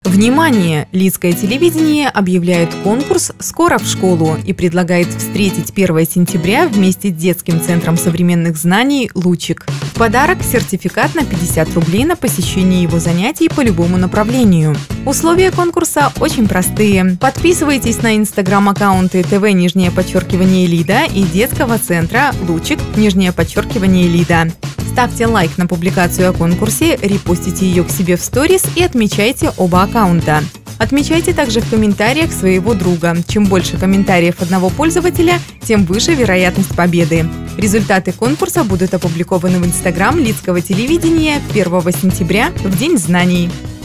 Внимание! Лидское телевидение объявляет конкурс «Скоро в школу» и предлагает встретить 1 сентября вместе с детским центром современных знаний «Лучик». В подарок сертификат на 50 рублей на посещение его занятий по любому направлению. Условия конкурса очень простые. Подписывайтесь на инстаграм-аккаунты ТВ_Лида и детского центра «Лучик _Лида». Ставьте лайк на публикацию о конкурсе, репостите ее к себе в сторис и отмечайте оба аккаунта. Отмечайте также в комментариях своего друга. Чем больше комментариев одного пользователя, тем выше вероятность победы. Результаты конкурса будут опубликованы в инстаграм Лидского телевидения 1 сентября в День знаний.